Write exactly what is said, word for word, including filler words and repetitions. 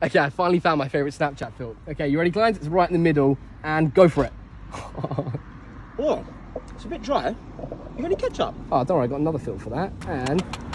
Okay, I finally found my favourite Snapchat filter. Okay, you ready, clients? It's right in the middle, and go for it. Oh, it's a bit dry. You got any ketchup? Oh, don't worry, I got another filter for that. And